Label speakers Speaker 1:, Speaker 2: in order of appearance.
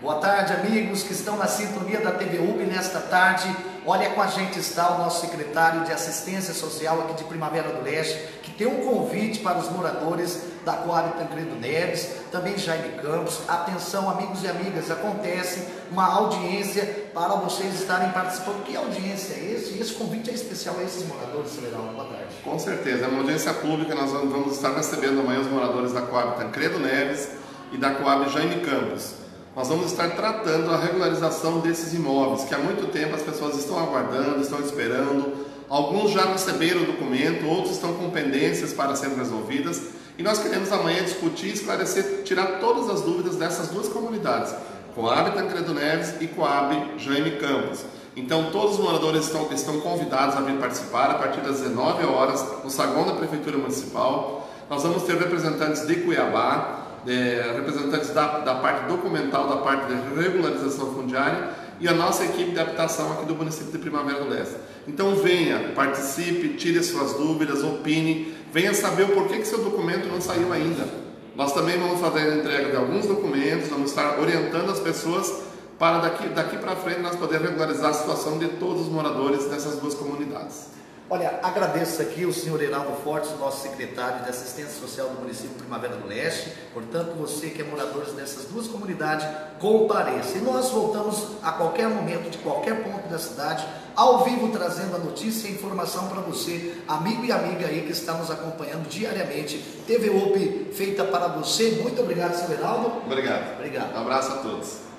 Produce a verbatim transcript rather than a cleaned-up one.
Speaker 1: Boa tarde, amigos que estão na sintonia da T V U B nesta tarde. Olha, com a gente está o nosso secretário de Assistência Social aqui de Primavera do Leste, que tem um convite para os moradores da Coab Tancredo Neves, também Jaime Campos. Atenção, amigos e amigas, acontece uma audiência para vocês estarem participando. Que audiência é esse? E esse convite é especial a esses moradores, Celerão. Boa tarde.
Speaker 2: Com certeza, é uma audiência pública. Nós vamos estar recebendo amanhã os moradores da Coab Tancredo Neves e da Coab Jaime Campos. Nós vamos estar tratando a regularização desses imóveis, que há muito tempo as pessoas estão aguardando, estão esperando. Alguns já receberam o documento, outros estão com pendências para serem resolvidas. E nós queremos amanhã discutir, esclarecer, tirar todas as dúvidas dessas duas comunidades, Coab Tancredo Neves e Coab Jaime Campos. Então todos os moradores estão, estão convidados a vir participar a partir das dezenove horas no saguão da Prefeitura Municipal. Nós vamos ter representantes de Cuiabá, É, representantes da, da parte documental, da parte de regularização fundiária e a nossa equipe de habitação aqui do município de Primavera do Leste. Então venha, participe, tire suas dúvidas, opine, venha saber o porquê que seu documento não saiu ainda. Nós também vamos fazer a entrega de alguns documentos, vamos estar orientando as pessoas para daqui, daqui para frente nós podermos regularizar a situação de todos os moradores dessas duas comunidades.
Speaker 1: Olha, agradeço aqui o senhor Heraldo Fortes, nosso secretário de Assistência Social do município de Primavera do Leste. Portanto, você que é morador dessas duas comunidades, compareça. E nós voltamos a qualquer momento, de qualquer ponto da cidade, ao vivo, trazendo a notícia e a informação para você, amigo e amiga aí que está nos acompanhando diariamente. T V U B feita para você. Muito obrigado, senhor Heraldo.
Speaker 2: Obrigado.
Speaker 1: Obrigado.
Speaker 2: Um abraço a todos.